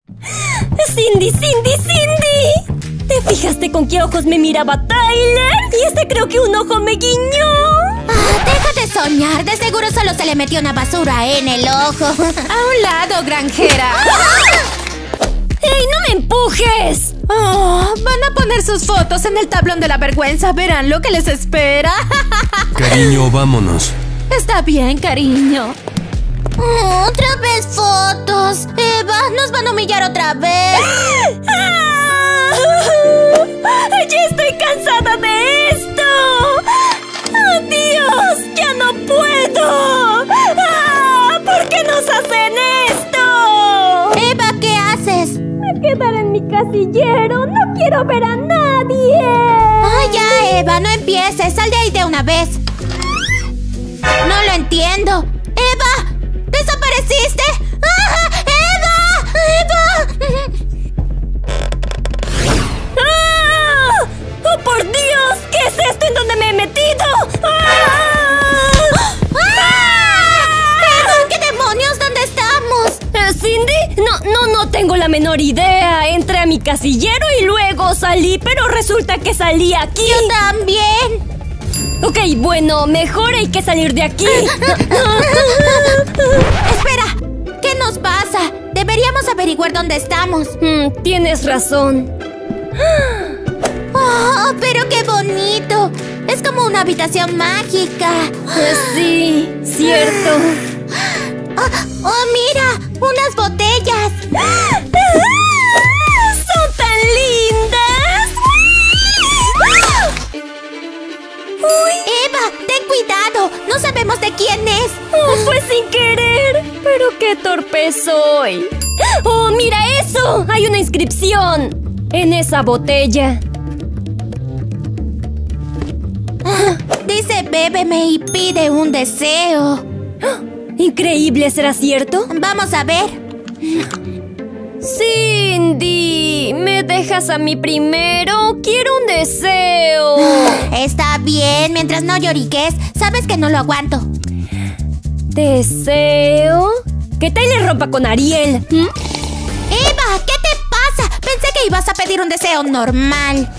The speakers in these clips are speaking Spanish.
¡Cindy, Cindy, Cindy! ¿Te fijaste con qué ojos me miraba Tyler? Y creo que un ojo me guiñó. Deja de soñar. De seguro solo se le metió una basura en el ojo. A un lado, granjera. ¡Ey, no me empujes! Van a poner sus fotos en el tablón de la vergüenza. Verán lo que les espera. Cariño, vámonos. Está bien, cariño. Otra vez fotos. Eva, nos van a humillar otra vez. ¡Ya estoy cansada de esto! ¡Dios! ¡Ya no puedo! ¿Por qué nos hacen esto? Eva, ¿qué haces? Me quedaré en mi casillero. No quiero ver a nadie. Ya, Eva, no empieces. Sal de ahí de una vez. No lo entiendo. ¡Eva! ¿Desapareciste? ¡Eva! ¡Eva! ¡Oh, por Dios! ¿Qué es esto en donde me he metido? ¡Eva! ¿Qué demonios? ¿Dónde estamos? ¿Cindy? No tengo la menor idea. Entré a mi casillero y luego salí, pero resulta que salí aquí. Yo también. Ok, bueno, mejor hay que salir de aquí. Espera, ¿qué nos pasa? Deberíamos averiguar dónde estamos. Tienes razón. ¡Oh, pero qué bonito! Es como una habitación mágica. Sí, cierto. ¡Oh, mira! ¡Unas botellas! ¡Son tan lindas! ¡Eva, ten cuidado! ¡No sabemos de quién es! Fue sin querer. Pero qué torpe soy. ¡Oh, mira eso! Hay una inscripción en esa botella. Dice, bébeme y pide un deseo. Increíble, ¿será cierto? Vamos a ver. Cindy, ¿me dejas a mí primero? Quiero un deseo. Está bien, mientras no lloriques. Sabes que no lo aguanto. ¿Deseo? Que Tyler rompa con Ariel. Eva, ¿qué te pasa? Pensé que ibas a pedir un deseo normal.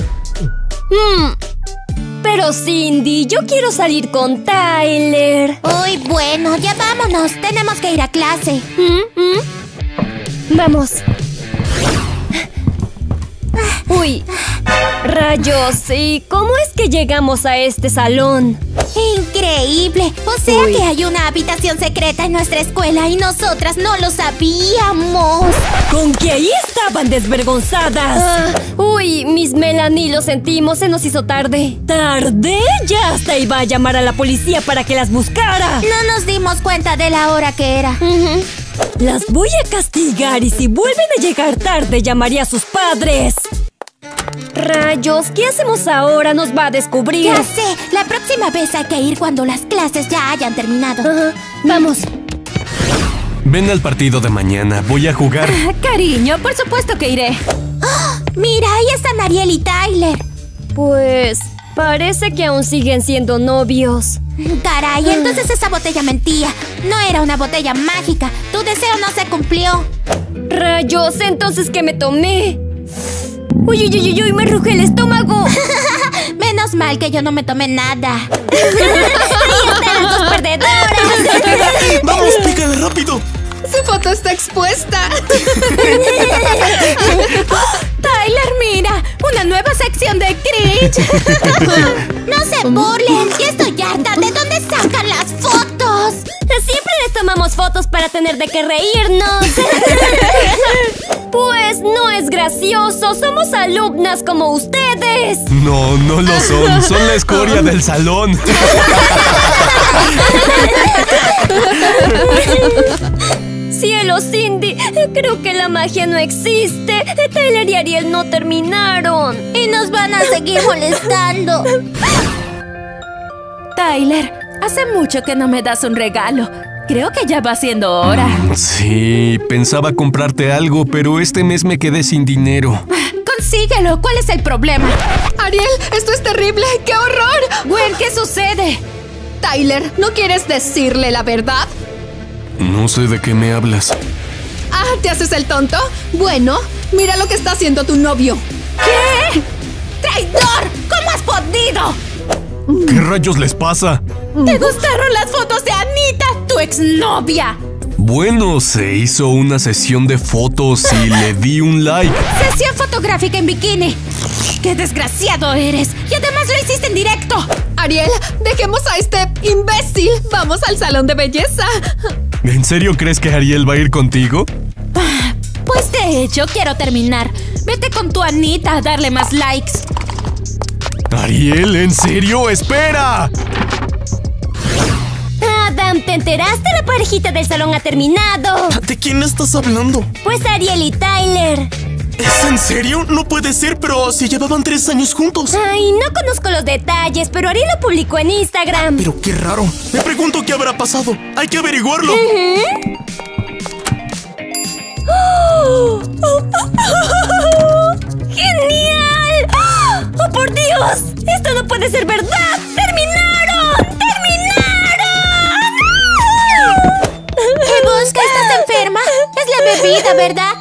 Pero Cindy, yo quiero salir con Tyler. Uy, bueno, ya vámonos. Tenemos que ir a clase. Vamos. Uy, rayos, ¿y cómo es que llegamos a este salón? ¡Increíble! O sea que hay una habitación secreta en nuestra escuela y nosotras no lo sabíamos. ¿Con que ahí estaban desvergonzadas? Uy, Miss Melanie, lo sentimos, se nos hizo tarde. ¿Tarde? Ya hasta iba a llamar a la policía para que las buscara. No nos dimos cuenta de la hora que era. Las voy a castigar y si vuelven a llegar tarde llamaré a sus padres. Rayos, ¿qué hacemos ahora? Nos va a descubrir. Ya sé, la próxima vez hay que ir cuando las clases ya hayan terminado. Vamos. Ven al partido de mañana, voy a jugar. Cariño, por supuesto que iré. Mira, ahí están Ariel y Tyler. Pues parece que aún siguen siendo novios. Caray, entonces esa botella mentía. No era una botella mágica. Tu deseo no se cumplió. Rayos, entonces ¿qué me tomé? Uy, me ruge el estómago. Menos mal que yo no me tomé nada. ¡Ahí están las dos perdedoras! ¡Vamos, pícale rápido! Su foto está expuesta. Tyler, mira, una nueva sección de cringe. No se burlen, ya estoy harta. ¿De dónde sacan las fotos? Siempre les tomamos fotos para tener de qué reírnos. Pues no es gracioso, somos alumnas como ustedes. No, no lo son, son la escoria del salón. Cielo, Cindy, creo que la magia no existe. Tyler y Ariel no terminaron. Y nos van a seguir molestando. Tyler, hace mucho que no me das un regalo. Creo que ya va siendo hora. Sí, pensaba comprarte algo, pero este mes me quedé sin dinero. Consíguelo, ¿cuál es el problema? Ariel, esto es terrible, ¡qué horror! Gwen, ¿qué sucede? Tyler, ¿no quieres decirle la verdad? No sé de qué me hablas. ¿Te haces el tonto? Bueno, mira lo que está haciendo tu novio. ¿Qué? ¡Traidor! ¿Cómo has podido? ¿Qué rayos les pasa? ¿Te gustaron las fotos de Anita, tu exnovia? Bueno, se hizo una sesión de fotos y le di un like. Sesión fotográfica en bikini. ¡Qué desgraciado eres! Y además lo hiciste en directo. Ariel, dejemos a este imbécil. Vamos al salón de belleza. ¿En serio crees que Ariel va a ir contigo? Pues de hecho, quiero terminar. Vete con tu Anita a darle más likes. Ariel, ¿en serio? ¡Espera! Adam, ¿te enteraste? La parejita del salón ha terminado. ¿De quién estás hablando? Pues Ariel y Tyler. ¿Es en serio? No puede ser, pero si llevaban 3 años juntos. Ay, no conozco los detalles, pero Ariel lo publicó en Instagram. Pero qué raro. Me pregunto qué habrá pasado. Hay que averiguarlo. ¡Genial! ¡Oh, por Dios! ¡Esto no puede ser verdad! ¡Terminaron! ¡Terminaron! ¿Qué buscas? ¿Estás enferma? Es la bebida, ¿verdad?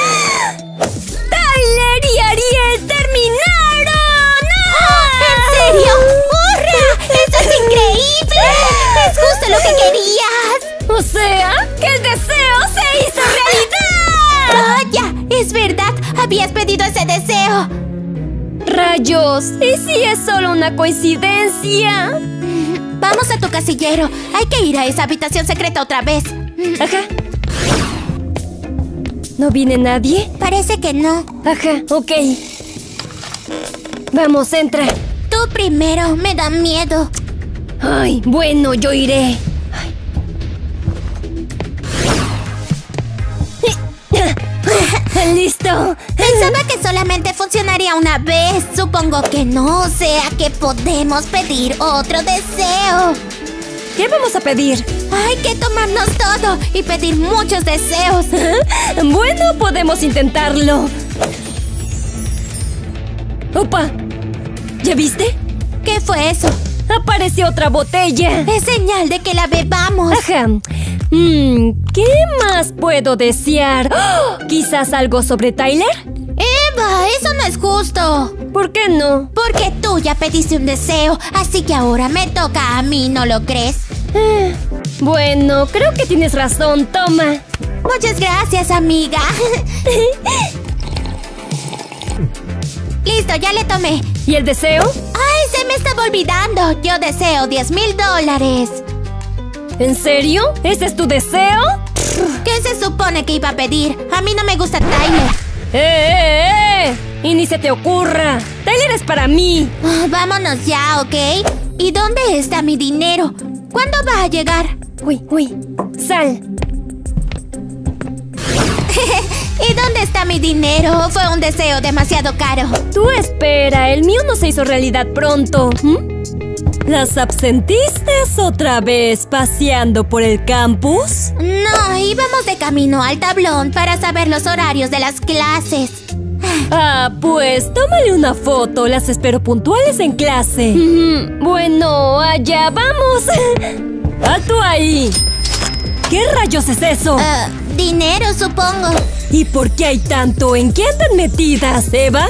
¡Tyler y Ariel terminaron! ¿En serio? ¡Hurra! ¡Eso es increíble! ¡Es justo lo que querías! O sea, que el deseo se hizo realidad. ¡Vaya! ¡Es verdad! ¡Habías pedido ese deseo! ¡Rayos! ¿Y si es solo una coincidencia? Vamos a tu casillero. Hay que ir a esa habitación secreta otra vez. Ajá. ¿No viene nadie? Parece que no. Ajá, ok. Vamos, entra. Tú primero, me da miedo. Ay, bueno, yo iré. Ay. ¡Listo! Pensaba que solamente funcionaría una vez. Supongo que no, o sea que podemos pedir otro deseo. ¿Qué vamos a pedir? Hay que tomarnos todo y pedir muchos deseos. Bueno, podemos intentarlo. ¡Opa! ¿Ya viste? ¿Qué fue eso? Apareció otra botella. Es señal de que la bebamos. Ajá. ¿Qué más puedo desear? ¡Oh! ¿Quizás algo sobre Tyler? Eva, eso no es justo. ¿Por qué no? Porque tú ya pediste un deseo, así que ahora me toca a mí, ¿no lo crees? Bueno, creo que tienes razón. Toma. Muchas gracias, amiga. Listo, ya le tomé. ¿Y el deseo? ¡Ay, se me estaba olvidando! Yo deseo $10,000. ¿En serio? ¿Ese es tu deseo? ¿Qué se supone que iba a pedir? A mí no me gusta Tyler. Y ni se te ocurra. Tyler es para mí. Vámonos ya, ¿ok? ¿Y dónde está mi dinero? ¿Cuándo va a llegar? Uy, sal. ¿Y dónde está mi dinero? Fue un deseo demasiado caro. Tú espera, el mío no se hizo realidad pronto. ¿Las absentistas otra vez paseando por el campus? No, íbamos de camino al tablón para saber los horarios de las clases. Ah, pues tómale una foto. Las espero puntuales en clase. Bueno, allá vamos. ¡Alto ahí! ¿Qué rayos es eso? Dinero, supongo. ¿Y por qué hay tanto? ¿En qué andan metidas, Eva?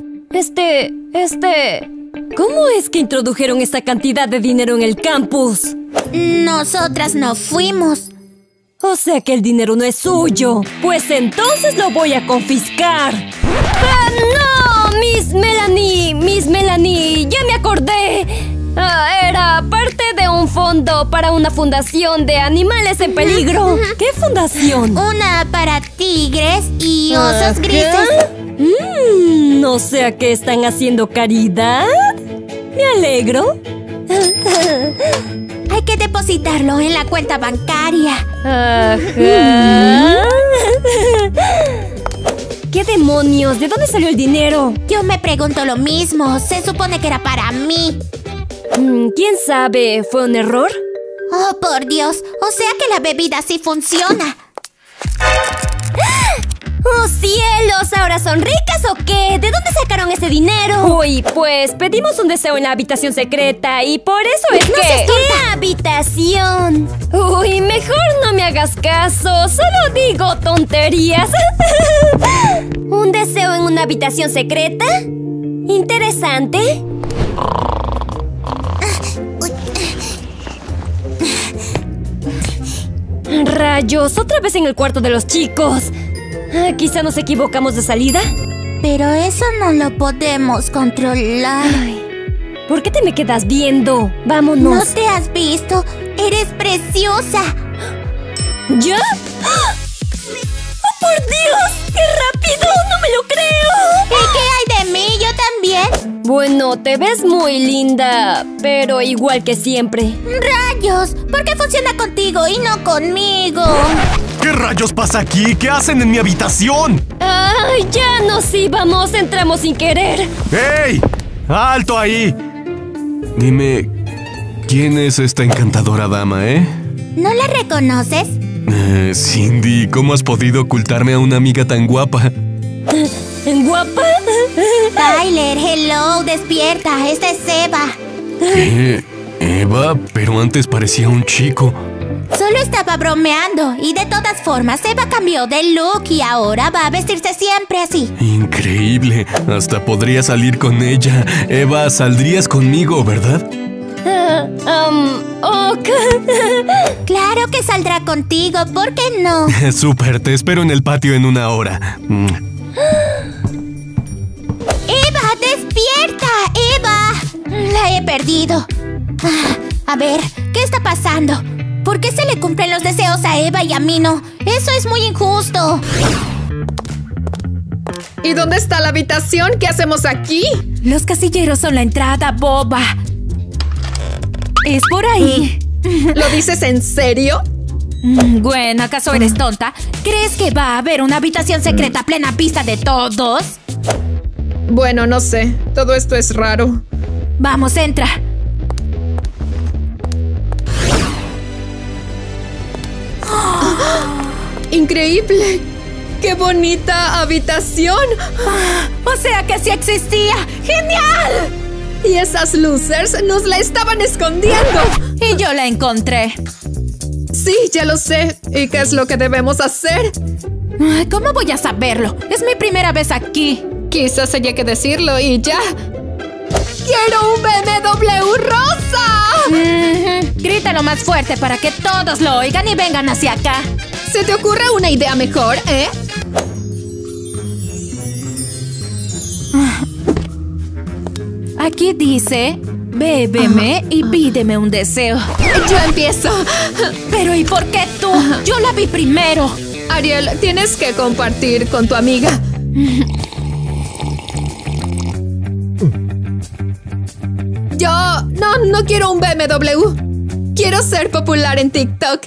¿Cómo es que introdujeron esta cantidad de dinero en el campus? Nosotras no fuimos. O sea que el dinero no es suyo. Pues entonces lo voy a confiscar. ¡Ah, no! ¡Miss Melanie! ¡Ya me acordé! Era parte de un fondo para una fundación de animales en peligro. ¿Qué fundación? Una para tigres y osos grises. O sea que están haciendo caridad. Me alegro. Hay que depositarlo en la cuenta bancaria. Ajá. ¿Qué demonios? ¿De dónde salió el dinero? Yo me pregunto lo mismo. Se supone que era para mí. ¿Quién sabe? ¿Fue un error? Oh, por Dios. O sea que la bebida sí funciona. ¡Oh, cielos! Ahora ahora son ricas o qué? ¿De dónde sacaron ese dinero? Uy, pues pedimos un deseo en la habitación secreta y por eso es que... ¿Qué habitación? Uy, mejor no me hagas caso, solo digo tonterías. ¿Un deseo en una habitación secreta? Interesante. Rayos, otra vez en el cuarto de los chicos. Quizá nos equivocamos de salida. Pero eso no lo podemos controlar. Ay, ¿por qué te me quedas viendo? Vámonos. ¿No te has visto? Eres preciosa. ¿Ya? ¡Oh, por Dios! ¡Qué rápido! ¡No me lo creo! ¿Y qué hay de mí? ¿Yo también? Bueno, te ves muy linda, pero igual que siempre. ¡Rayos! ¿Por qué funciona contigo y no conmigo? ¿Qué rayos pasa aquí? ¿Qué hacen en mi habitación? ¡Ay, ya nos íbamos! Entramos sin querer. ¡Ey! ¡Alto ahí! Dime, ¿quién es esta encantadora dama, ¿No la reconoces? Cindy, ¿cómo has podido ocultarme a una amiga tan guapa? ¿Guapa? Tyler, hello, despierta. Esta es Eva. ¿Qué? ¿Eva? Pero antes parecía un chico. Solo estaba bromeando. Y de todas formas, Eva cambió de look y ahora va a vestirse siempre así. Increíble. Hasta podría salir con ella. Eva, saldrías conmigo, ¿verdad? Ok. Claro que saldrá contigo, ¿por qué no? Súper, te espero en el patio en 1 hora. ¡Eva, despierta! ¡Eva! La he perdido. A ver, ¿qué está pasando? ¿Por qué se le cumplen los deseos a Eva y a mí no? Eso es muy injusto. ¿Y dónde está la habitación? ¿Qué hacemos aquí? Los casilleros son la entrada, boba. Es por ahí. ¿Lo dices en serio? Gwen, ¿acaso eres tonta? ¿Crees que va a haber una habitación secreta a plena vista de todos? Bueno, no sé. Todo esto es raro. Vamos, entra. ¡Increíble! ¡Qué bonita habitación! O sea que sí existía. ¡Genial! Y esas losers nos la estaban escondiendo. Y yo la encontré. Sí, ya lo sé. ¿Y qué es lo que debemos hacer? ¿Cómo voy a saberlo? Es mi primera vez aquí. Quizás haya que decirlo y ya. ¡Quiero un BMW rosa! Grítalo más fuerte para que todos lo oigan y vengan hacia acá. ¿Se te ocurre una idea mejor, eh? Aquí dice, bébeme y pídeme un deseo. Yo empiezo. Pero ¿y por qué tú? Yo la vi primero. Ariel, tienes que compartir con tu amiga. Yo no quiero un BMW. Quiero ser popular en TikTok.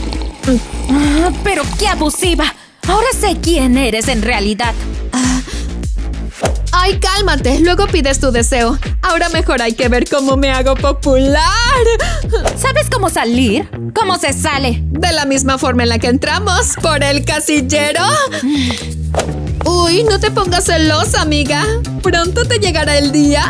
Pero qué abusiva. Ahora sé quién eres en realidad. Ay, cálmate. Luego pides tu deseo. Ahora mejor hay que ver cómo me hago popular. ¿Sabes cómo salir? ¿Cómo se sale? De la misma forma en la que entramos, por el casillero. Uy, no te pongas celosa, amiga. Pronto te llegará el día.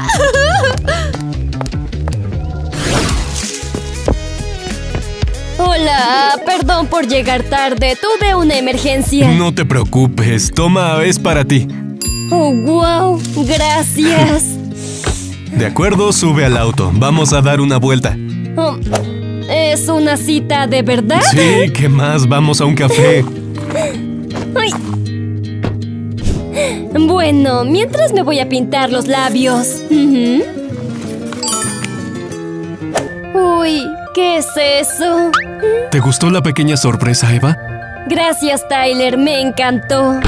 Hola, perdón por llegar tarde. Tuve una emergencia. No te preocupes. Toma, es para ti. Oh, wow. Gracias. De acuerdo, sube al auto. Vamos a dar una vuelta. ¿Es una cita de verdad? Sí, ¿qué más? Vamos a un café. Ay. Bueno, mientras me voy a pintar los labios. Uy, ¿qué es eso? ¿Te gustó la pequeña sorpresa, Eva? Gracias, Tyler. Me encantó.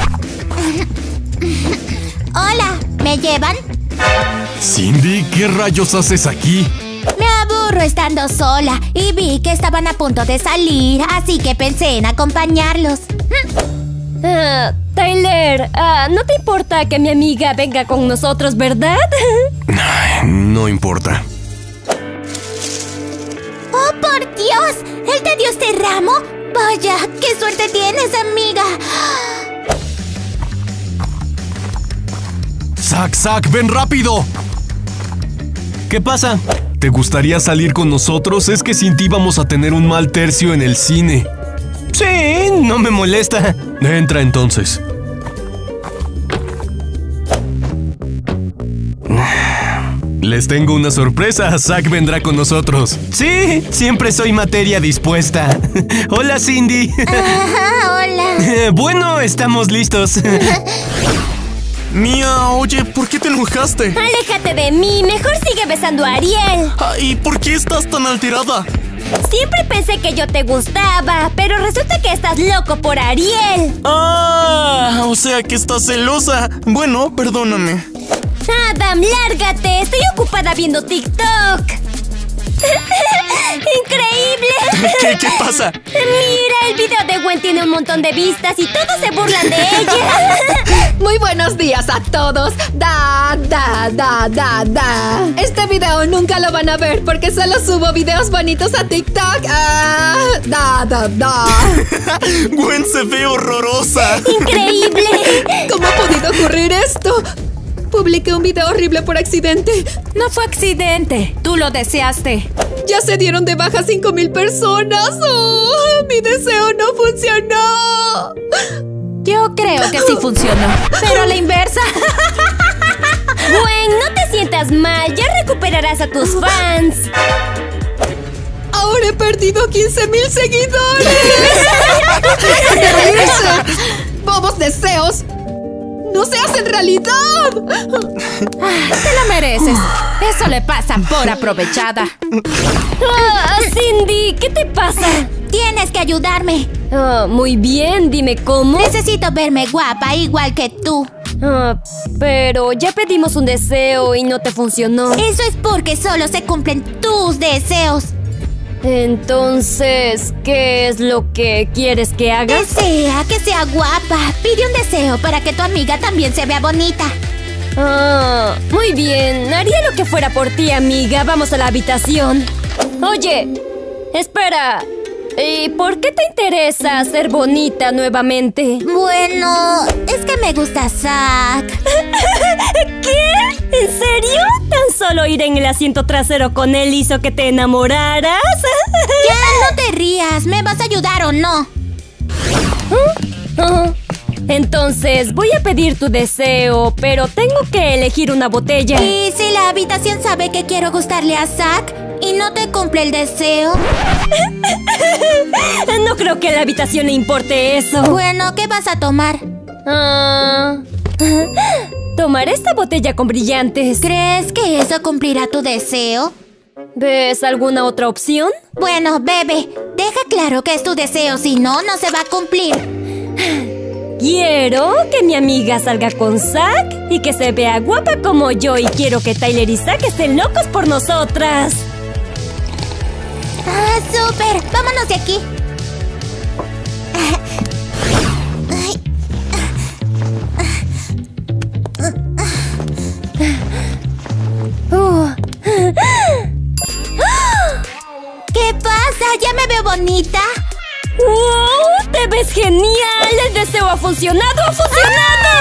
Hola, ¿me llevan? Cindy, ¿qué rayos haces aquí? Me aburro estando sola y vi que estaban a punto de salir, así que pensé en acompañarlos. Tyler, no te importa que mi amiga venga con nosotros, ¿verdad? No importa. ¡Oh, por Dios! ¿Él te dio este ramo? Vaya, qué suerte tienes, amiga. Zack, ven rápido. ¿Qué pasa? ¿Te gustaría salir con nosotros? Es que sin ti vamos a tener un mal tercio en el cine. Sí, no me molesta. Entra entonces. Les tengo una sorpresa. Zack vendrá con nosotros. Sí, siempre soy materia dispuesta. Hola, Cindy. Ajá, hola. Bueno, estamos listos. Mía, oye, ¿por qué te enojaste? Aléjate de mí, mejor sigue besando a Ariel. ¿Y por qué estás tan alterada? Siempre pensé que yo te gustaba, pero resulta que estás loco por Ariel. Ah, o sea que estás celosa. Bueno, perdóname. Adam, lárgate, estoy ocupada viendo TikTok. ¡Increíble! ¿Qué pasa? Mira, el video de Gwen tiene un montón de vistas y todos se burlan de ella. Muy buenos días a todos. Da. Este video nunca lo van a ver porque solo subo videos bonitos a TikTok. Gwen se ve horrorosa. ¡Increíble! ¿Cómo ha podido ocurrir esto? Publiqué un video horrible por accidente. No fue accidente. Tú lo deseaste. Ya se dieron de baja 5,000 personas. ¡Oh! Mi deseo no funcionó. Yo creo que sí funcionó. Pero a la inversa. Gwen, no te sientas mal, ya recuperarás a tus fans. Ahora he perdido 15,000 seguidores. ¡Bobos deseos! ¡No se hacen realidad! Te lo mereces. Eso le pasa por aprovechada. Cindy, ¿qué te pasa? Tienes que ayudarme. Muy bien, dime cómo. Necesito verme guapa, igual que tú. Pero ya pedimos un deseo y no te funcionó. Eso es porque solo se cumplen tus deseos. Entonces, ¿qué es lo que quieres que haga? Desea que sea guapa. Pide un deseo para que tu amiga también se vea bonita. Muy bien. Haría lo que fuera por ti, amiga. Vamos a la habitación. Oye, espera. ¿Y por qué te interesa ser bonita nuevamente? Bueno, es que me gusta Zack. ¿Qué? ¿En serio? ¿Tan solo ir en el asiento trasero con él hizo que te enamoraras? Ya, no te rías. ¿Me vas a ayudar o no? Entonces, voy a pedir tu deseo, pero tengo que elegir una botella. ¿Y si la habitación sabe que quiero gustarle a Zack y no te cumple el deseo? No creo que a la habitación le importe eso. Bueno, ¿qué vas a tomar? Tomaré esta botella con brillantes. ¿Crees que eso cumplirá tu deseo? ¿Ves alguna otra opción? Bueno, bebe. Deja claro que es tu deseo, si no, no se va a cumplir. Quiero que mi amiga salga con Zack y que se vea guapa como yo. Y quiero que Tyler y Zack estén locos por nosotras. ¡Ah, súper! ¡Vámonos de aquí! ¿Qué pasa? ¿Ya me veo bonita? ¡Wow! ¡Te ves genial! ¡El deseo ha funcionado! ¡Ha funcionado!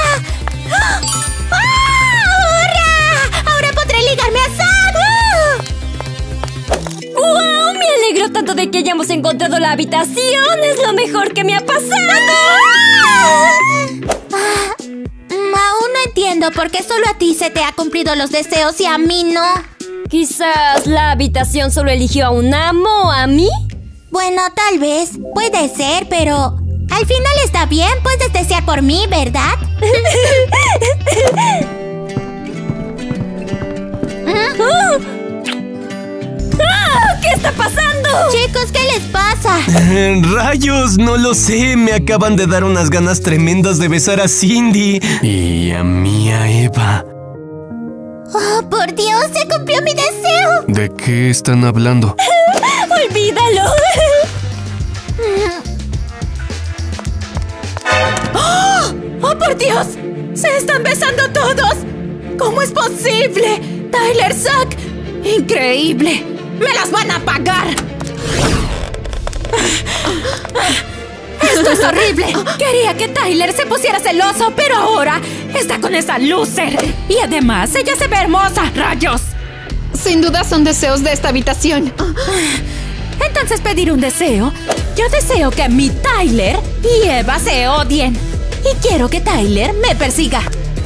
¡Hurra! ¡Ahora podré ligarme a Zack! ¡Wow! Me alegro tanto de que hayamos encontrado la habitación. Es lo mejor que me ha pasado. Aún no entiendo por qué solo a ti se te ha cumplido los deseos y a mí no. Quizás la habitación solo eligió a un amo o a mí. Bueno, tal vez. Puede ser, pero al final está bien. Puedes desear por mí, ¿verdad? ¿Qué está pasando? Chicos, ¿qué les pasa? ¡Rayos! No lo sé. Me acaban de dar unas ganas tremendas de besar a Cindy. Y a mí, a Eva. ¡Oh, por Dios! ¡Se cumplió mi deseo! ¿De qué están hablando? ¡Olvídalo! ¡Oh, por Dios! ¡Se están besando todos! ¿Cómo es posible? ¡Tyler, Zack! ¡Increíble! ¡Me las van a pagar! ¡Esto es horrible! Quería que Tyler se pusiera celoso, pero ahora está con esa loser. Y además, ella se ve hermosa. ¡Rayos! Sin duda son deseos de esta habitación. Entonces pedir un deseo. Yo deseo que mi Tyler y Eva se odien. Y quiero que Tyler me persiga.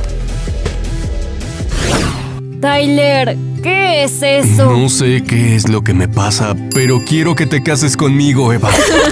Tyler, ¿qué es eso? No sé qué es lo que me pasa, pero quiero que te cases conmigo, Eva.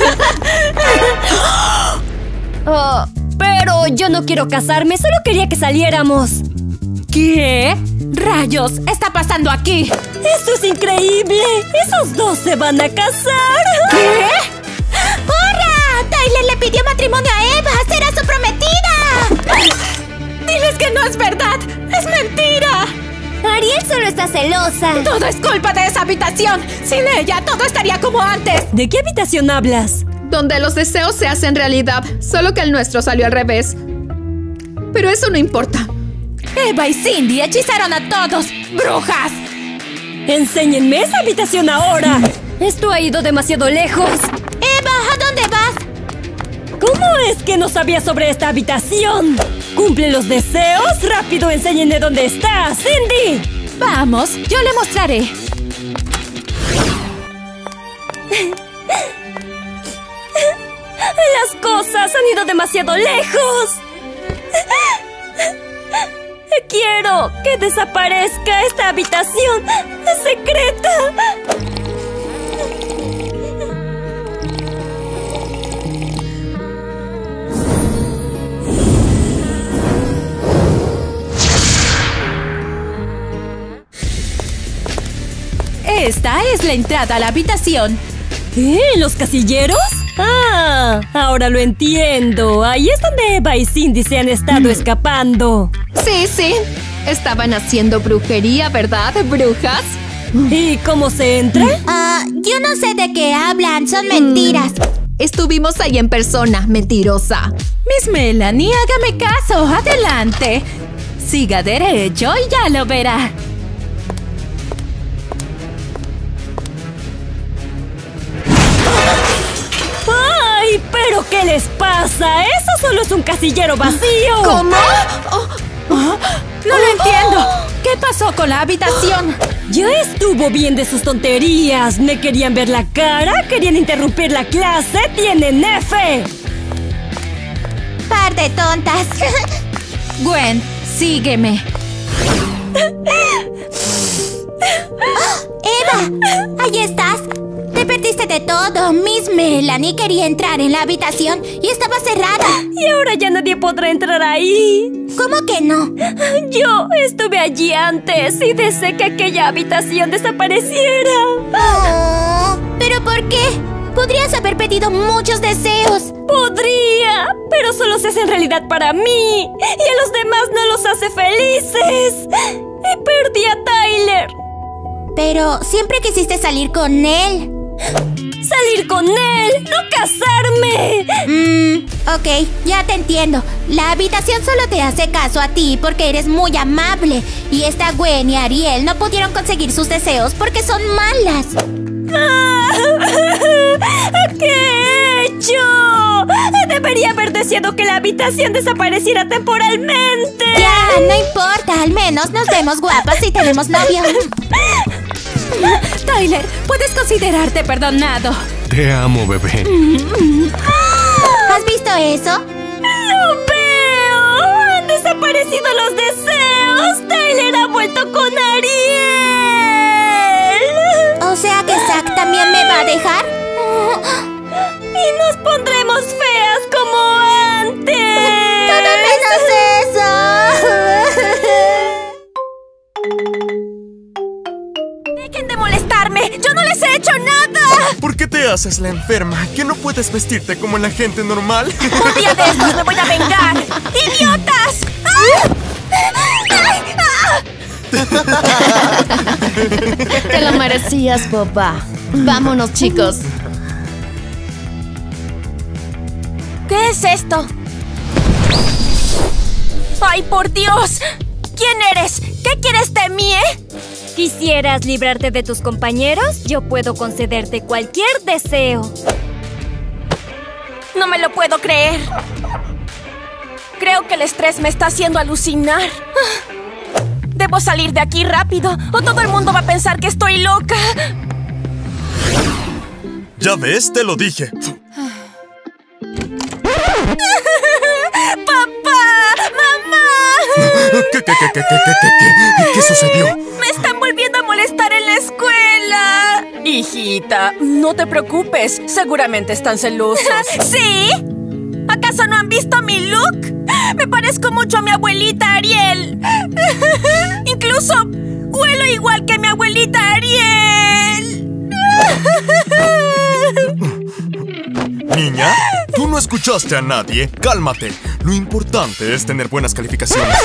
Pero yo no quiero casarme, solo quería que saliéramos. ¿Qué? ¡Rayos! ¿Está pasando aquí? ¡Esto es increíble! ¡Esos dos se van a casar! ¿Qué? ¡Hurra! Tyler le pidió matrimonio a Eva. ¡Será su prometida! ¡Diles que no es verdad! ¡Es mentira! Ariel solo está celosa. ¡Todo es culpa de esa habitación! ¡Sin ella, todo estaría como antes! ¿De qué habitación hablas? Donde los deseos se hacen realidad, solo que el nuestro salió al revés. Pero eso no importa. Eva y Cindy hechizaron a todos. ¡Brujas! ¡Enséñenme esa habitación ahora! Esto ha ido demasiado lejos. Eva, ¿a dónde vas? ¿Cómo es que no sabías sobre esta habitación? ¡Cumple los deseos! ¡Rápido, enséñenme dónde está! ¡Cindy! Vamos, yo le mostraré. ¡Las cosas han ido demasiado lejos! ¡Quiero que desaparezca esta habitación secreta! Esta es la entrada a la habitación. ¿Qué? ¿Los casilleros? ¡Ah! Ahora lo entiendo. Ahí es donde Eva y Cindy se han estado escapando. Sí, sí. Estaban haciendo brujería, ¿verdad, brujas? ¿Y cómo se entra? Yo no sé de qué hablan. Son mentiras. Estuvimos ahí en persona, mentirosa. Miss Melanie, hágame caso. Adelante. Siga derecho y ya lo verá. ¡Ay! ¿Pero qué les pasa? ¡Eso solo es un casillero vacío! ¿Cómo? No lo entiendo. ¿Qué pasó con la habitación? Ya estuvo bien de sus tonterías. ¿Me querían ver la cara? ¿Querían interrumpir la clase? ¡Tienen F! Par de tontas. Gwen, sígueme. Eva, ahí estás. Te perdiste de todo. Miss Melanie quería entrar en la habitación y estaba cerrada. Y ahora ya nadie podrá entrar ahí. ¿Cómo que no? Yo estuve allí antes y deseé que aquella habitación desapareciera. Oh, ¿pero por qué? Podrías haber pedido muchos deseos. Podría, pero solo se hacen realidad para mí. Y a los demás no los hace felices. Y perdí a Tyler. Pero siempre quisiste salir con él. ¡Salir con él! ¡No casarme! Ok, ya te entiendo. La habitación solo te hace caso a ti porque eres muy amable. Y esta Gwen y Ariel no pudieron conseguir sus deseos porque son malas. ¿Qué he hecho? Debería haber deseado que la habitación desapareciera temporalmente. Ya, no importa. Al menos nos vemos guapas y tenemos novio. Tyler, puedes considerarte perdonado. Te amo, bebé. ¿Has visto eso? ¡Lo veo! ¡Han desaparecido los deseos! ¡Tyler ha vuelto con Ariel! O sea que Zack también me va a dejar. Y nos pondremos feas como antes. ¡Todo menos eso! ¡Dejen de molestarme! ¡Yo no les he hecho nada! ¿Por qué te haces la enferma? ¿Que no puedes vestirte como la gente normal? ¡Un día de estos me voy a vengar! ¡Idiotas! Te lo merecías, papá. Vámonos, chicos. ¿Qué es esto? ¡Ay, por Dios! ¿Quién eres? ¿Qué quieres de mí, ¿Quisieras librarte de tus compañeros? Yo puedo concederte cualquier deseo. No me lo puedo creer. Creo que el estrés me está haciendo alucinar. Debo salir de aquí rápido o todo el mundo va a pensar que estoy loca. Ya ves, te lo dije. ¡Papá! ¡Mamá! ¿Qué sucedió? ¡Me están volviendo a molestar en la escuela! Hijita, no te preocupes. Seguramente están celosos. ¿Sí? ¿Acaso no han visto mi look? Me parezco mucho a mi abuelita Ariel. Incluso huelo igual que mi abuelita Ariel. Niña, tú no escuchaste a nadie. Cálmate. Lo importante es tener buenas calificaciones.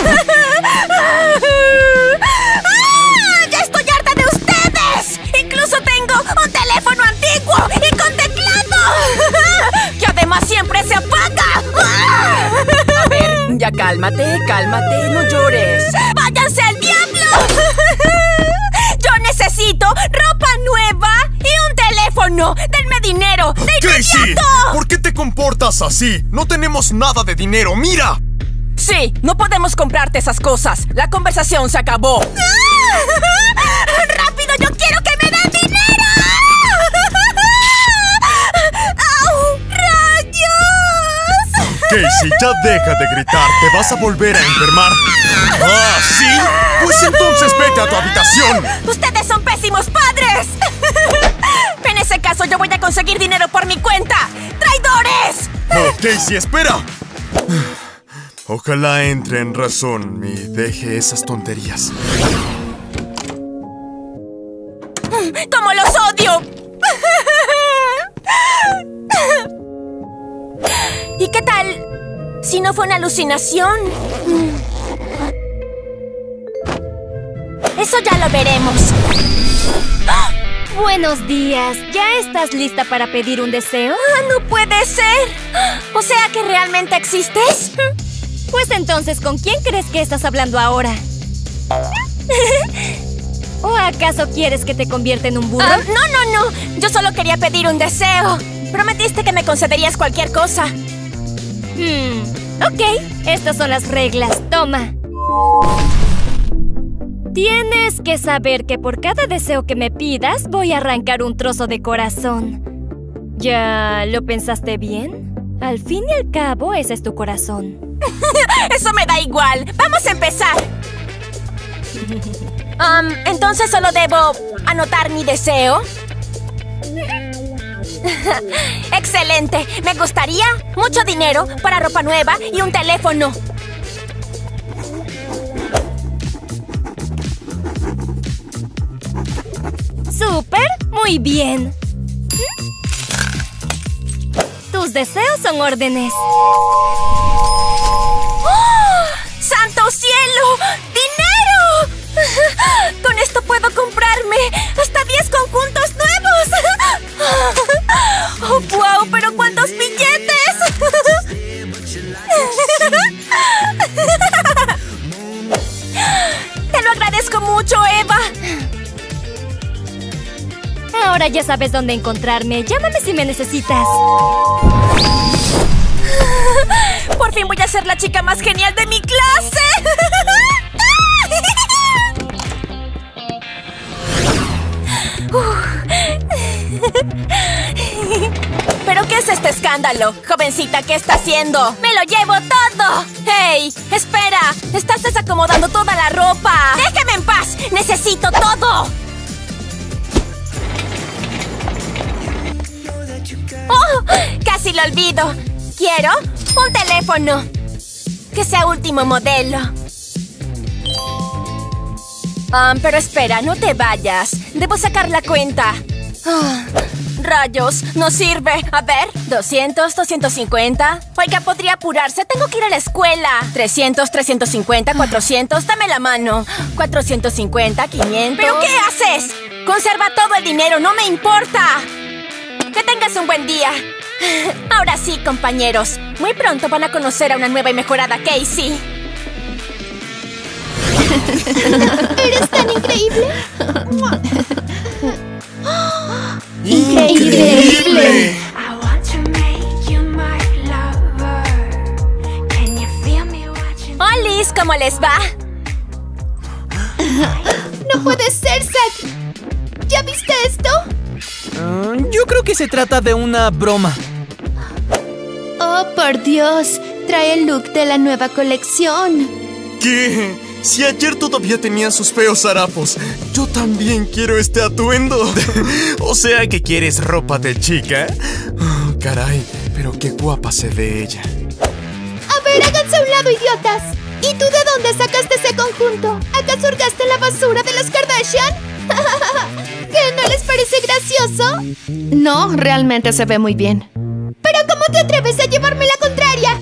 ¡Ya estoy harta de ustedes! ¡Incluso tengo un teléfono antiguo y con teclado! ¡Que además siempre se apaga! A ver, ya cálmate, cálmate, no llores. ¡Váyanse al diablo! ¡Yo necesito ropa nueva y un teléfono! ¡Denme dinero! ¡De ¡Casey! inmediato! ¿Por qué te comportas así? No tenemos nada de dinero, ¡mira! Sí, no podemos comprarte esas cosas. La conversación se acabó. ¡Rápido! ¡Yo quiero que me den dinero! ¡Au! ¡Rayos! Casey, ya deja de gritar. Te vas a volver a enfermar. ¿Ah, sí? Pues entonces vete a tu habitación. ¡Ustedes son pésimos padres! En ese caso yo voy a conseguir dinero por mi cuenta. ¡Traidores! Oh, Casey, espera. Ojalá entre en razón y deje esas tonterías. ¡Cómo los odio! ¿Y qué tal si no fue una alucinación? Eso ya lo veremos. Buenos días. ¿Ya estás lista para pedir un deseo? ¡No puede ser! ¿O sea que realmente existes? Pues entonces, ¿con quién crees que estás hablando ahora? ¿O acaso quieres que te convierta en un burro? No. Yo solo quería pedir un deseo. Prometiste que me concederías cualquier cosa. Ok, estas son las reglas. Toma. Tienes que saber que por cada deseo que me pidas, voy a arrancar un trozo de corazón. ¿Ya lo pensaste bien? Al fin y al cabo, ese es tu corazón. Eso me da igual. ¡Vamos a empezar! Entonces solo debo anotar mi deseo. ¡Excelente! Me gustaría mucho dinero para ropa nueva y un teléfono. ¡Súper! Muy bien. Tus deseos son órdenes. ¡Oh! ¡Santo cielo! ¡Dinero! Con esto puedo comprarme hasta 10 conjuntos nuevos. ¡Oh, wow! ¡Pero cuántos billetes! Te lo agradezco mucho, Eva. Ahora ya sabes dónde encontrarme. Llámame si me necesitas. Por fin voy a ser la chica más genial de mi clase. ¿Pero qué es este escándalo? Jovencita, ¿qué está haciendo? ¡Me lo llevo todo! ¡Hey! ¡Espera! ¡Estás desacomodando toda la ropa! ¡Déjame en paz! ¡Necesito todo! ¡Oh! ¡Casi lo olvido! Quiero un teléfono. Que sea último modelo. Pero espera, no te vayas. Debo sacar la cuenta. Rayos, no sirve. A ver, 200, 250. Oiga, ¿podría apurarse? Tengo que ir a la escuela. 300, 350, 400. Dame la mano. 450, 500. ¿Pero qué haces? Conserva todo el dinero, no me importa. Que tengas un buen día. Ahora sí, compañeros. Muy pronto van a conocer a una nueva y mejorada Casey. ¡Eres tan increíble! ¡Increíble! I want to make you my Chickies, ¿cómo les va? ¡No puede ser, Zack! ¿Ya viste esto? Yo creo que se trata de una broma. ¡Oh, por Dios! Trae el look de la nueva colección. ¿Qué? Si ayer todavía tenía sus feos harapos, yo también quiero este atuendo. O sea que quieres ropa de chica. Oh, caray, pero qué guapa se ve ella. A ver, háganse a un lado, idiotas. ¿Y tú de dónde sacaste ese conjunto? ¿Acaso hurgaste en la basura de los Kardashian? ¿Qué, no les parece gracioso? No, realmente se ve muy bien. ¿Pero cómo te atreves a llevarme la contraria?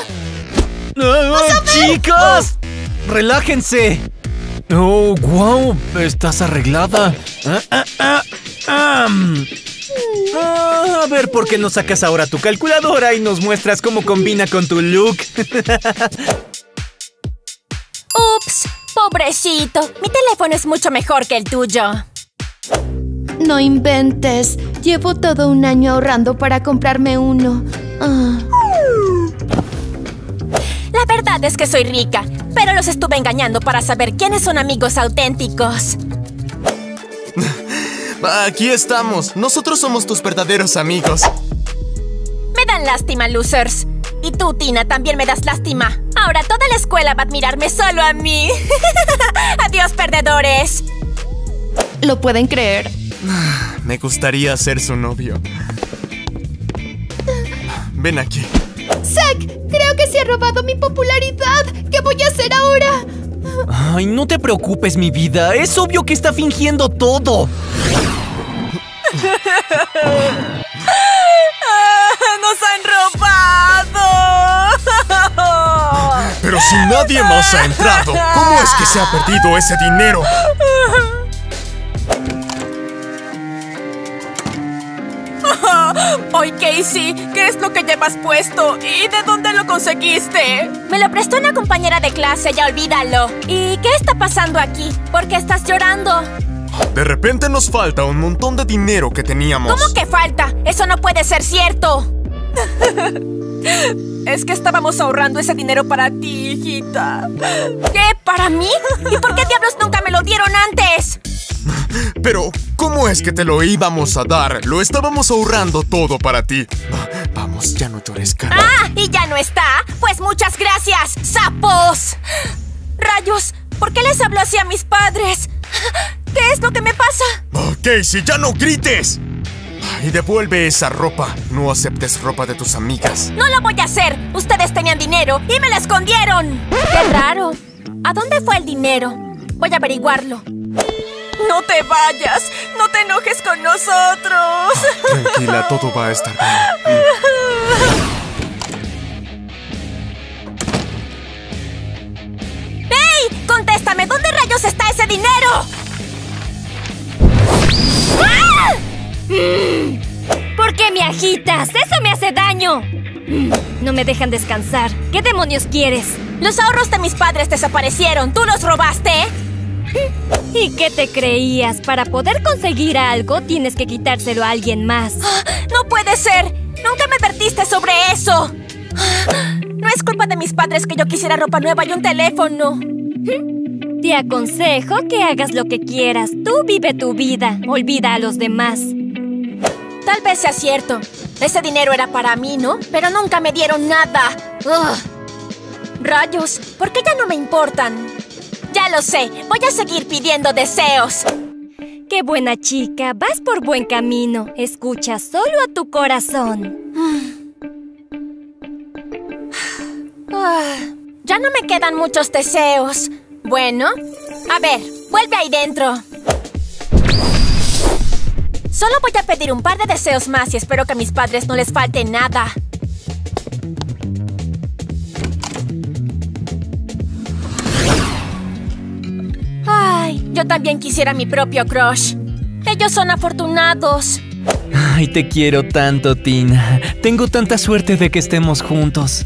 ¡Ah! ¡Chicos! ¡Relájense! ¡Oh, wow! Estás arreglada. A ver, ¿por qué no sacas ahora tu calculadora y nos muestras cómo combina con tu look? Ups, pobrecito. Mi teléfono es mucho mejor que el tuyo. No inventes. Llevo todo un año ahorrando para comprarme uno. La verdad es que soy rica, pero los estuve engañando para saber quiénes son amigos auténticos. Aquí estamos. Nosotros somos tus verdaderos amigos. Me dan lástima, losers. Y tú, Tina, también me das lástima. Ahora toda la escuela va a admirarme solo a mí. Adiós, perdedores. ¿Lo pueden creer? Me gustaría ser su novio. Ven aquí. ¡Zack! Creo que se ha robado mi popularidad. ¿Qué voy a hacer ahora? Ay, no te preocupes, mi vida. Es obvio que está fingiendo todo. ¡Nos han robado! Pero si nadie más ha entrado, ¿cómo es que se ha perdido ese dinero? Oye, Casey, ¿qué es lo que llevas puesto? ¿Y de dónde lo conseguiste? Me lo prestó una compañera de clase, ya olvídalo. ¿Y qué está pasando aquí? ¿Por qué estás llorando? De repente nos falta un montón de dinero que teníamos. ¿Cómo que falta? Eso no puede ser cierto. Es que estábamos ahorrando ese dinero para ti, hijita. ¿Qué? ¿Para mí? ¿Y por qué diablos nunca me lo dieron antes? Pero, ¿cómo es que te lo íbamos a dar? Lo estábamos ahorrando todo para ti. Vamos, ya no llores, cara. ¡Ah! ¿Y ya no está? Pues muchas gracias, sapos. Rayos, ¿por qué les hablo así a mis padres? ¿Qué es lo que me pasa? Oh, Casey, ya no grites. Y devuelve esa ropa. No aceptes ropa de tus amigas. No lo voy a hacer. Ustedes tenían dinero y me lo escondieron. Qué raro. ¿A dónde fue el dinero? Voy a averiguarlo. No te vayas. No te enojes con nosotros. Tranquila, todo va a estar bien. ¡Hey! ¡Contéstame! ¿Dónde rayos está ese dinero? ¡Ah! ¿Por qué me agitas? ¡Eso me hace daño! No me dejan descansar. ¿Qué demonios quieres? Los ahorros de mis padres desaparecieron. ¿Tú los robaste? ¿Y qué te creías? Para poder conseguir algo, tienes que quitárselo a alguien más. ¡No puede ser! ¡Nunca me advertiste sobre eso! No es culpa de mis padres que yo quisiera ropa nueva y un teléfono. Te aconsejo que hagas lo que quieras. Tú vive tu vida. Olvida a los demás. Tal vez sea cierto. Ese dinero era para mí, ¿no? Pero nunca me dieron nada. ¡Ugh! Rayos, ¿por qué ya no me importan? Ya lo sé. Voy a seguir pidiendo deseos. Qué buena chica. Vas por buen camino. Escucha solo a tu corazón. Ya no me quedan muchos deseos. Bueno, a ver, vuelve ahí dentro. Solo voy a pedir un par de deseos más y espero que a mis padres no les falte nada. Ay, yo también quisiera mi propio crush. Ellos son afortunados. Ay, te quiero tanto, Tina. Tengo tanta suerte de que estemos juntos.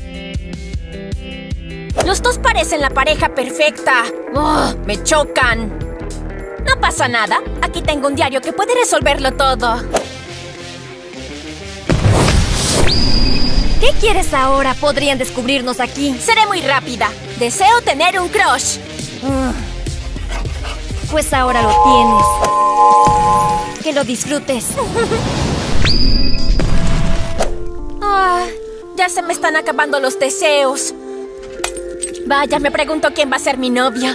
Los dos parecen la pareja perfecta. ¡Oh, me chocan! No pasa nada. Aquí tengo un diario que puede resolverlo todo. ¿Qué quieres ahora? Podrían descubrirnos aquí. Seré muy rápida. Deseo tener un crush. Pues ahora lo tienes. Que lo disfrutes. Ya se me están acabando los deseos. Vaya, me pregunto quién va a ser mi novia.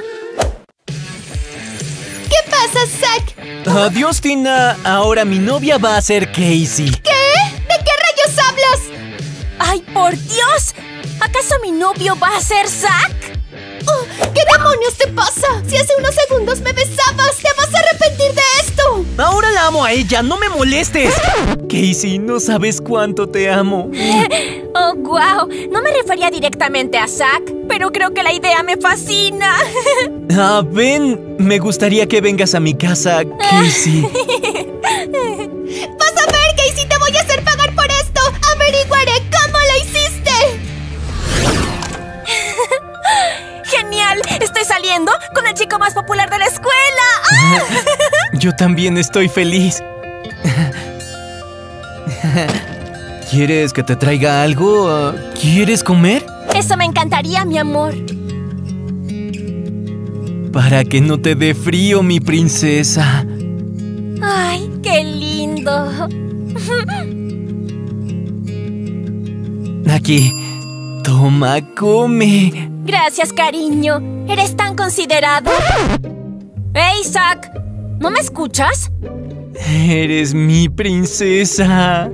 ¿Qué pasa, Zack? Adiós, Tina. Ahora mi novia va a ser Casey. ¿Qué? ¿De qué rayos hablas? ¡Ay, por Dios! ¿Acaso mi novio va a ser Zack? Oh, ¿qué demonios te pasa? Si hace unos segundos me besabas, te vas a arrepentir de esto. Ahora la amo a ella, no me molestes. Casey, no sabes cuánto te amo. ¡Oh, wow! No me refería directamente a Zack, pero creo que la idea me fascina. Ven, me gustaría que vengas a mi casa, Casey. Vas a ver, Casey, te voy a hacer pagar por esto. Averiguaré cómo lo hiciste. ¡Genial! Estoy saliendo con el chico más popular de la escuela. Yo también estoy feliz. ¿Quieres que te traiga algo? ¿Quieres comer? Eso me encantaría, mi amor. Para que no te dé frío, mi princesa. ¡Ay, qué lindo! Aquí. Toma, come. Gracias, cariño. Eres tan considerado. ¡Hey, Zack! ¿No me escuchas? Eres mi princesa.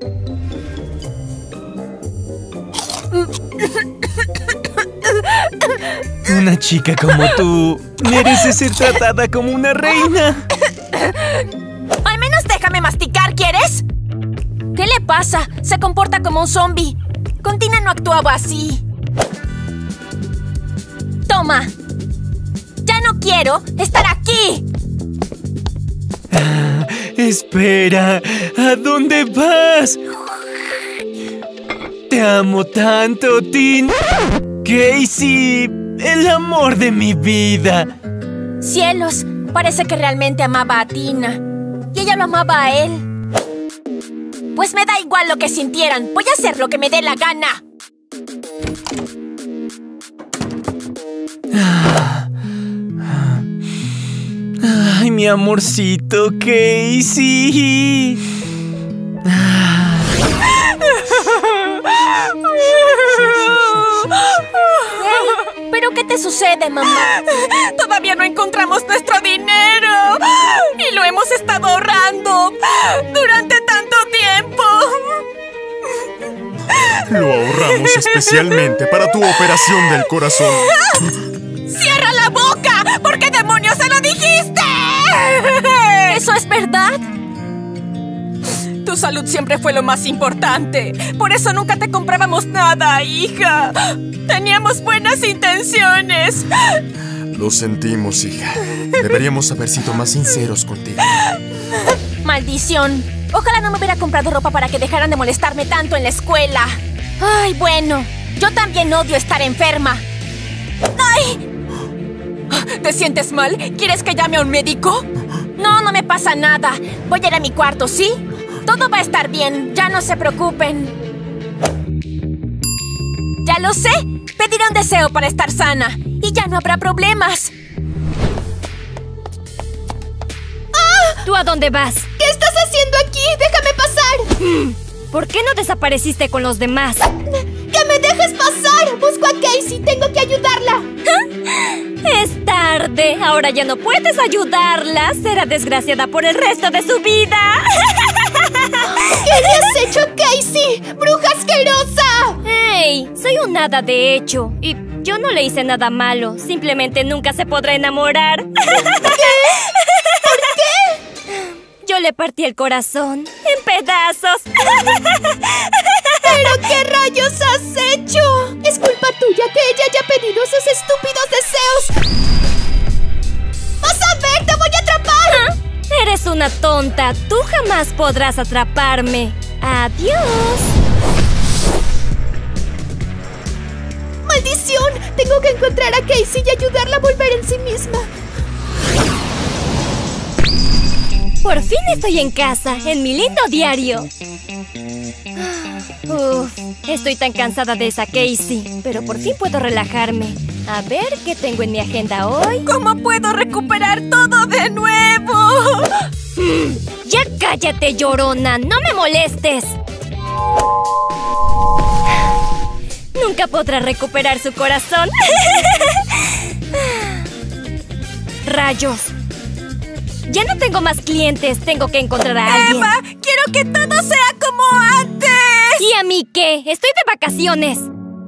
Una chica como tú merece ser tratada como una reina. Al menos déjame masticar, ¿quieres? ¿Qué le pasa? Se comporta como un zombie. Con Tina no actuaba así. Toma. Ya no quiero estar aquí. Espera, ¿a dónde vas? Te amo tanto, Tin. Casey, el amor de mi vida. Cielos, parece que realmente amaba a Tina. Y ella lo amaba a él. Pues me da igual lo que sintieran. Voy a hacer lo que me dé la gana. Ay, mi amorcito Casey. ¿Pero qué te sucede, mamá? Todavía no encontramos nuestro dinero. Y lo hemos estado ahorrando durante tanto tiempo. Lo ahorramos especialmente para tu operación del corazón. ¡Cierra la boca! ¿Por qué demonios se lo dijiste? ¿Eso es verdad? Tu salud siempre fue lo más importante. Por eso nunca te comprábamos nada, hija. Teníamos buenas intenciones. Lo sentimos, hija. Deberíamos haber sido más sinceros contigo. Maldición. Ojalá no me hubiera comprado ropa para que dejaran de molestarme tanto en la escuela. Ay, bueno. Yo también odio estar enferma. ¡Ay! ¿Te sientes mal? ¿Quieres que llame a un médico? No, no me pasa nada. Voy a ir a mi cuarto, ¿sí? Todo va a estar bien. Ya no se preocupen. Ya lo sé. Pediré un deseo para estar sana. Y ya no habrá problemas. ¿Tú a dónde vas? ¿Qué estás haciendo aquí? ¡Déjame pasar! ¿Por qué no desapareciste con los demás? ¡Que me dejes pasar! Busco a Casey. Tengo que ayudarla. Es tarde. Ahora ya no puedes ayudarla. Será desgraciada por el resto de su vida. ¿Qué le has hecho a Casey? ¡Bruja asquerosa! ¡Hey! Soy un hada de hecho. Y yo no le hice nada malo. Simplemente nunca se podrá enamorar. ¿Qué? ¿Por qué? Yo le partí el corazón en pedazos. ¿Pero qué rayos has hecho? Es culpa tuya que ella haya pedido esos estúpidos deseos. ¡Vas a ver! ¡Te voy a atrapar! Eres una tonta. Tú jamás podrás atraparme. Adiós. ¡Maldición! Tengo que encontrar a Casey y ayudarla a volver en sí misma. Por fin estoy en casa, en mi lindo diario. Uf, Estoy tan cansada de esa Casey, pero por fin puedo relajarme. A ver, ¿qué tengo en mi agenda hoy? ¿Cómo puedo recuperar todo de nuevo? ¡Ya cállate, llorona! ¡No me molestes! Nunca podrá recuperar su corazón. ¡Rayos! Ya no tengo más clientes. Tengo que encontrar a alguien. ¡Eva! ¡Quiero que todo sea como antes! ¿Y a mí qué? Estoy de vacaciones.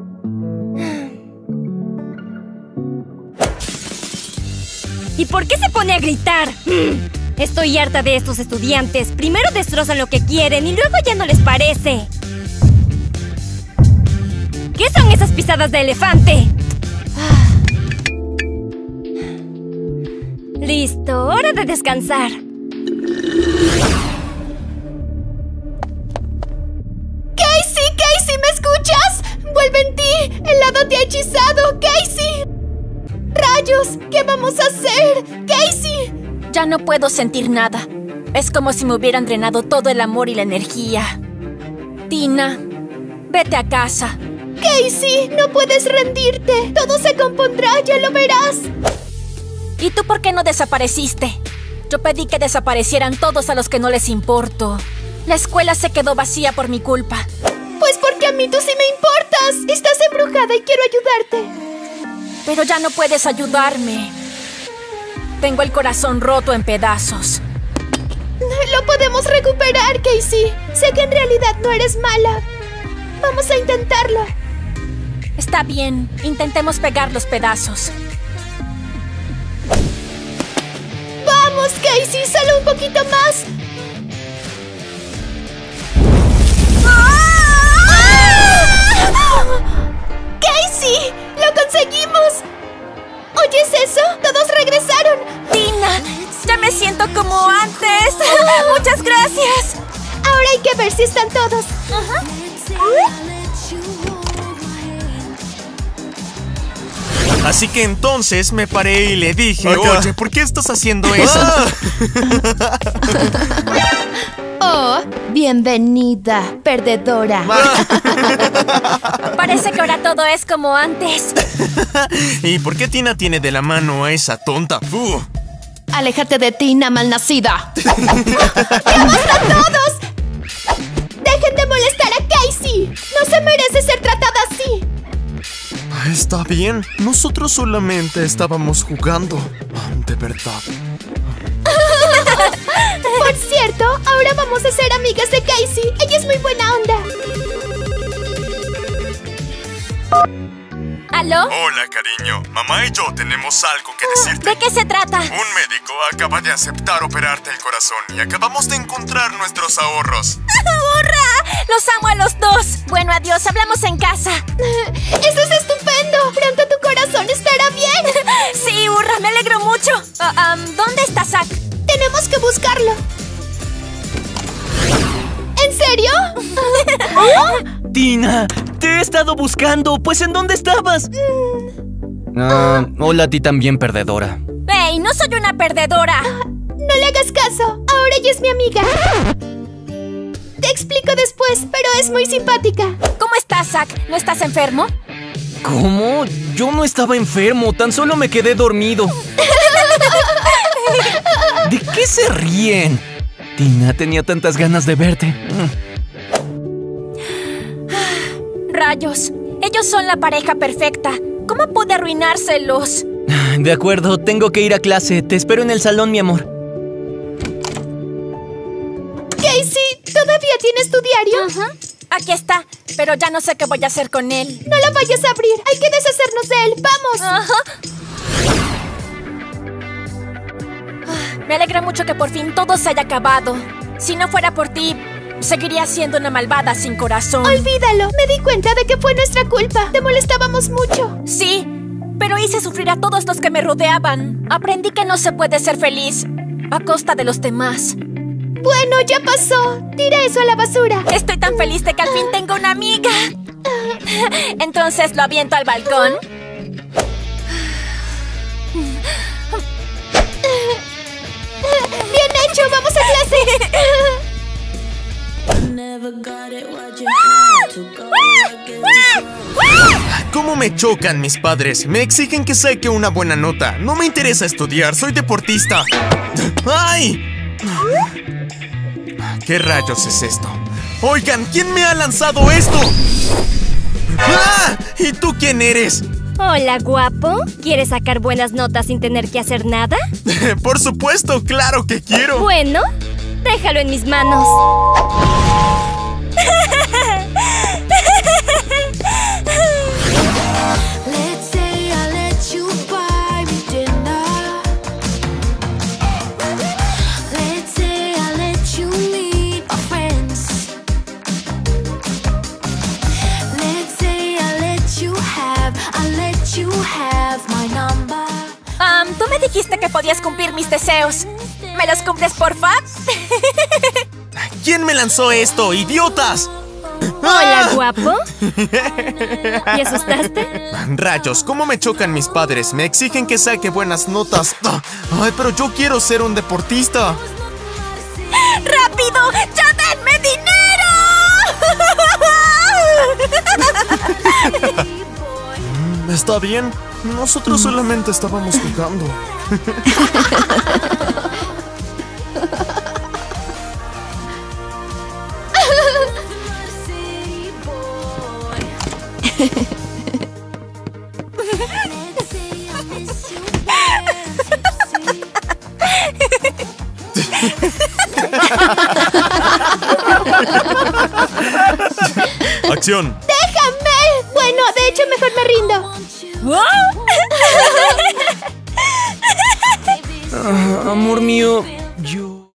¿Y por qué se pone a gritar? Estoy harta de estos estudiantes. Primero destrozan lo que quieren y luego ya no les parece. ¿Qué son esas pisadas de elefante? Listo, hora de descansar. ¡Casey! ¿Me escuchas? ¡Vuelve en ti! ¡El lado te ha hechizado! ¡Casey! ¡Rayos! ¿Qué vamos a hacer? ¡Casey! Ya no puedo sentir nada. Es como si me hubieran drenado todo el amor y la energía. Tina, vete a casa. ¡Casey! ¡No puedes rendirte! ¡Todo se compondrá! ¡Ya lo verás! ¿Y tú por qué no desapareciste? Yo pedí que desaparecieran todos a los que no les importo. La escuela se quedó vacía por mi culpa. Pues porque a mí tú sí me importas. Estás embrujada y quiero ayudarte. Pero ya no puedes ayudarme. Tengo el corazón roto en pedazos. Lo podemos recuperar, Casey. Sé que en realidad no eres mala. Vamos a intentarlo. Está bien, intentemos pegar los pedazos. ¡Vamos, Casey! ¡Solo un poquito más! ¡Casey! ¡Lo conseguimos! ¿Oyes eso? ¡Todos regresaron! ¡Tina! ¡Ya me siento como antes! ¡Muchas gracias! Ahora hay que ver si están todos. Así que entonces me paré y le dije, Acá. oye, ¿por qué estás haciendo eso? Oh, bienvenida, perdedora. Parece que ahora todo es como antes. ¿Y por qué Tina tiene de la mano a esa tonta? Aléjate de Tina, malnacida. ¡Basta todos! ¡Dejen de molestar a Casey! ¡No se merece ser tratada así! Está bien, nosotros solamente estábamos jugando. De verdad. Por cierto, ahora vamos a ser amigas de Casey. Ella es muy buena onda. ¿Aló? Hola, cariño. Mamá y yo tenemos algo que decirte. ¿De qué se trata? Un médico acaba de aceptar operarte el corazón y acabamos de encontrar nuestros ahorros. ¡Hurra! ¡Los amo a los dos! Bueno, adiós, hablamos en casa. ¡Eso es estupendo! ¡Pronto tu corazón estará bien! Sí, hurra, me alegro mucho. ¿Dónde está Zack? Tenemos que buscarlo. ¿En serio? Tina, te he estado buscando. Pues, ¿en dónde estabas? Hola a ti también, perdedora. ¡Ey, no soy una perdedora! No le hagas caso. Ahora ella es mi amiga. Te explico después, pero es muy simpática. ¿Cómo estás, Zack? ¿No estás enfermo? ¿Cómo? Yo no estaba enfermo, tan solo me quedé dormido. ¿De qué se ríen? Tina, tenía tantas ganas de verte. Rayos, ellos son la pareja perfecta. ¿Cómo pude arruinárselos? De acuerdo, tengo que ir a clase. Te espero en el salón, mi amor. Casey, ¿todavía tienes tu diario? Aquí está, pero ya no sé qué voy a hacer con él. No lo vayas a abrir. Hay que deshacernos de él. ¡Vamos! Me alegra mucho que por fin todo se haya acabado. Si no fuera por ti, seguiría siendo una malvada sin corazón. Olvídalo. Me di cuenta de que fue nuestra culpa. Te molestábamos mucho. Sí, pero hice sufrir a todos los que me rodeaban. Aprendí que no se puede ser feliz a costa de los demás. Bueno, ya pasó. Tira eso a la basura. Estoy tan feliz de que al fin tengo una amiga. Entonces lo aviento al balcón. ¡Bien hecho! ¡Vamos a clase! ¿Cómo me chocan mis padres? Me exigen que saque una buena nota. No me interesa estudiar, soy deportista. ¡Ay! ¿Qué rayos es esto? Oigan, ¿quién me ha lanzado esto? ¡Ah! ¿Y tú quién eres? Hola, guapo. ¿Quieres sacar buenas notas sin tener que hacer nada? Por supuesto, claro que quiero. Bueno, déjalo en mis manos. Tú me dijiste que podías cumplir mis deseos. ¿Me los cumples, porfa? ¿Quién me lanzó esto, idiotas? Hola, guapo. ¿Y asustaste? Rayos, ¿cómo me chocan mis padres? Me exigen que saque buenas notas. Ay, pero yo quiero ser un deportista. ¡Rápido! ¡Ya denme dinero! Está bien. Nosotros solamente estábamos jugando. ¡Acción! ¡Déjame! Bueno, de hecho, mejor me rindo. Amor mío,